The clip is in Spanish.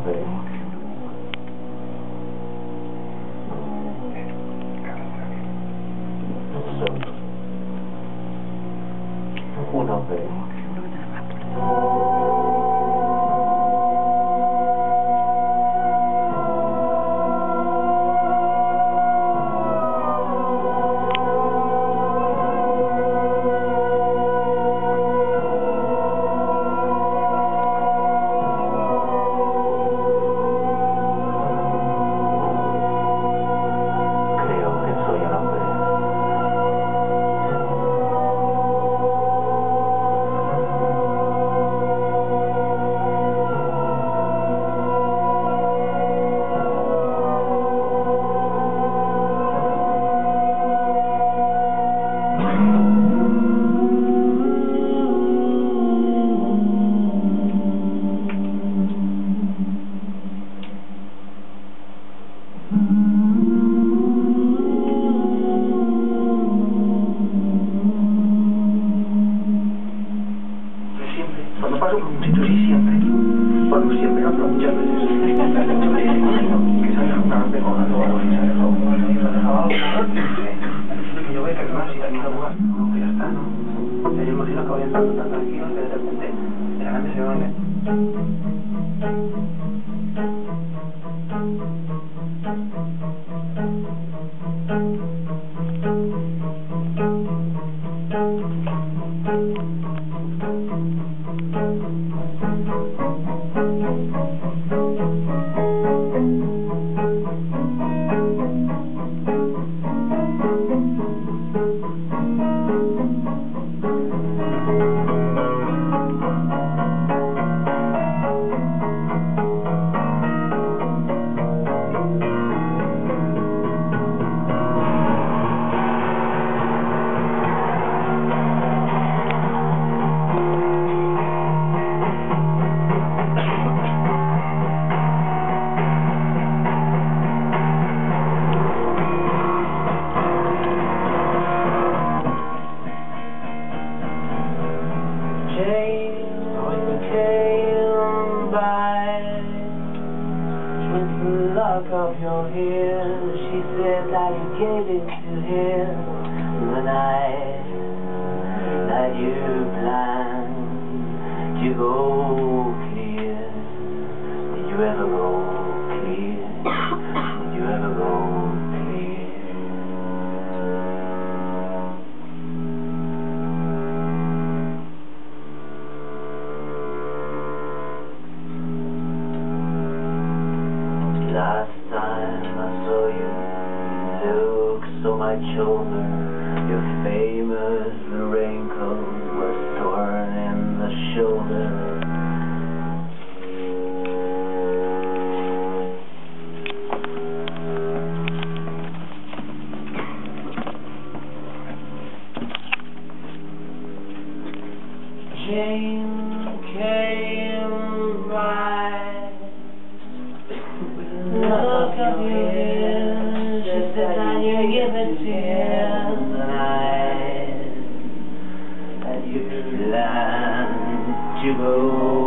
hombre. Un hombre. Cuando paso por un sitio así siempre, bueno, siempre, no, pero muchas veces, que sale una vez con algo, que se ha dejado que yo veo que no, si aquí no lugar, no, que ya está, ¿no? Yo imagino que voy entrando tan tranquilo que de repente, de la grande se va of your hair. She said that you gave it to him the night that you planned to go clear. Did you ever go clear? Did you ever go clear? Last time I saw you, you looked so much older. Your famous raincoat was torn in the shoulder. Jane came by. Look up your ears, she said that you give it to him the night that you planned to go.